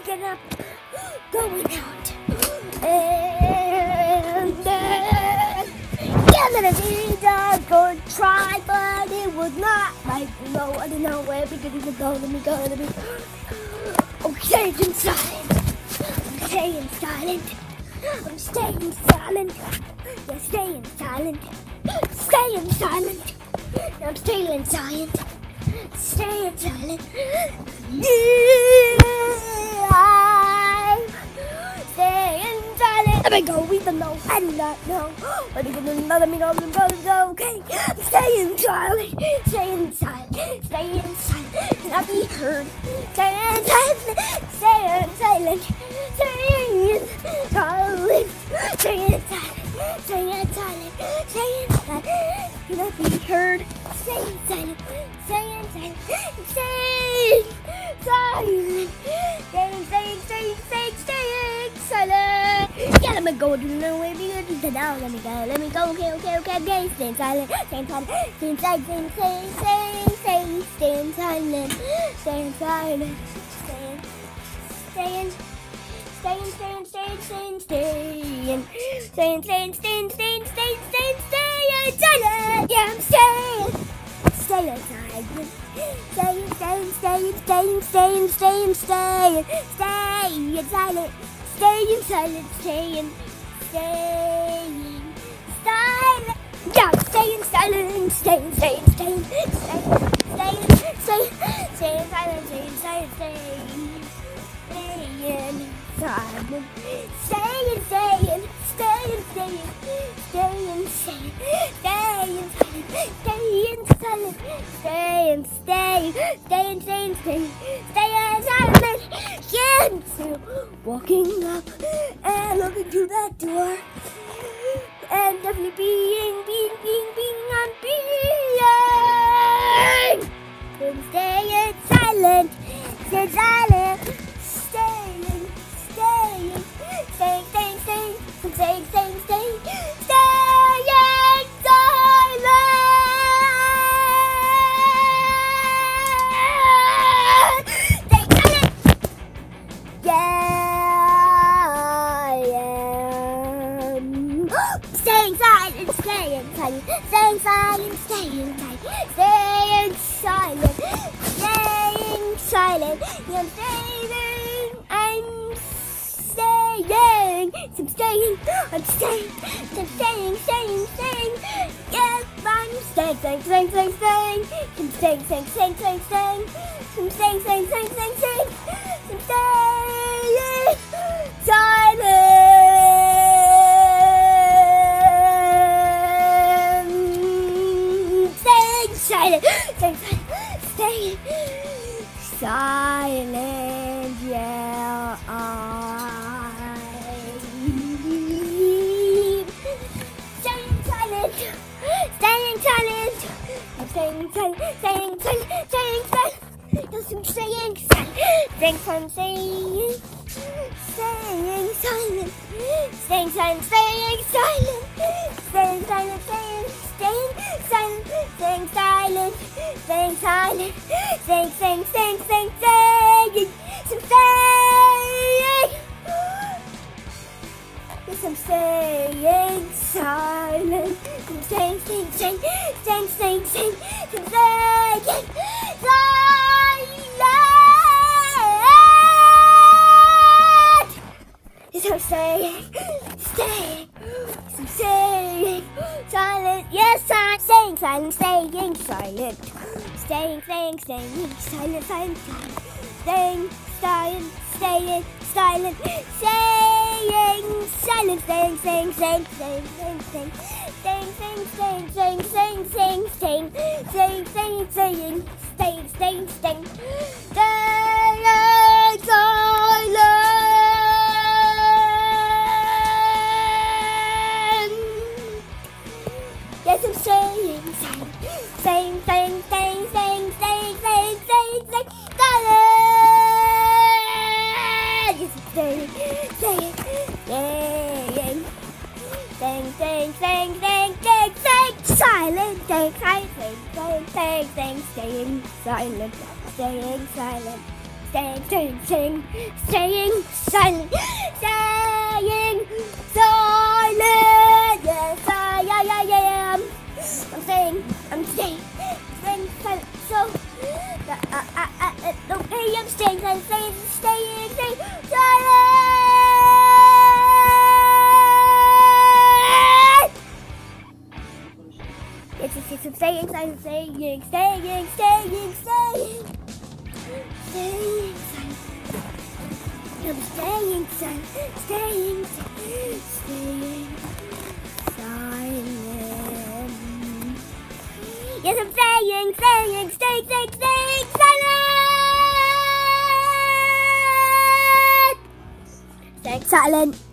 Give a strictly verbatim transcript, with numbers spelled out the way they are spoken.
waking up, going out, and uh, getting a big dog or try, but it was not like no, I didn't know where because it was going to be, going to be. I'm staying silent. I'm staying silent. I'm staying silent. You're staying silent. Staying silent. I'm staying silent. Staying silent. Yeah, I'm staying silent. Let me go, even though I do not know. But even though let me go, let me go, let me go. Okay, I'm staying silent. Staying silent. Staying silent. Cannot be heard. Staying silent. Staying silent. Staying silent. Staying silent. Staying silent. Staying silent. Cannot be heard. Staying silent. Staying silent. Staying silent. Staying, staying, staying, staying, staying silent. Yeah, let me go. Do no way. Now let me go. Let me go. Okay, okay, okay, okay. Staying silent. Staying silent. Staying silent. Staying, staying, staying, staying, staying silent. Staying silent. Staying, staying. Staying, staying, staying, staying, staying, staying, staying, staying, staying, staying, staying, staying, silent. Yeah, I'm staying, staying silent. Staying, staying, staying, staying, staying, staying, staying, staying silent. Staying silent, staying, staying silent. Yeah, I'm staying silent, staying, staying, staying, staying, staying, staying, staying silent, staying, silent, staying, staying. Silent. Staying, staying, staying, staying, staying, staying, staying, staying, silent, staying, staying, staying, staying, staying, staying silent. Yeah, so walking up and looking through that door, and definitely being, being, being, being, on being, and staying silent, staying silent, staying. Staying, staying, staying, staying, staying, staying, staying, staying silent. Staying silent. Yeah, I am. Staying silent, staying silent, staying silent, staying silent, staying silent, staying silent. I'm staying. I'm staying, I'm staying, I'm staying, I'm staying, staying, staying. Yes, I'm staying, staying, staying, staying, staying. I'm staying, staying, staying, staying, staying. I'm staying, staying, staying, staying, staying. I'm staying silent. Staying silent, staying silent, staying silent. Yeah, I. Staying silent, staying silent, I'm staying silent, staying silent, staying silent, yes, I'm staying silent, staying silent, staying, staying silent, staying silent, staying silent, staying silent, staying, staying silent, staying silent, staying silent, staying, staying, staying, staying, staying, some staying. Yes, I'm staying silent. I'm staying, staying, staying, staying, staying, staying, I'm staying silent. Yes, I'm staying, staying, I'm staying silent. Yes, I'm staying silent, staying silent, staying, staying, staying silent, silent, silent, staying, staying, staying silent, staying silent, staying, staying, staying, staying, staying, staying, staying, staying, staying, staying, staying, staying, staying, staying, staying, staying, staying, staying, staying silent. Yes, I'm staying silent, staying, staying, staying, staying, staying, staying, staying, staying, silent. Yes, I'm staying, staying, staying, staying, staying, staying, staying, staying, staying, silent, staying, silent, staying, staying, staying, staying, silent, staying silent, staying, staying, staying, staying silent, staying silent. Yes, I, I, I am. I'm staying, I'm staying, staying silent. So, uh, uh, uh, uh, okay, I'm staying silent, staying, staying, staying silent. Yes, yes, yes, I'm staying silent, staying, staying, staying, staying, staying. Staying silent. I'm staying silent. Staying, staying silent. Yes, I'm staying, staying, staying, staying, staying silent. Staying silent.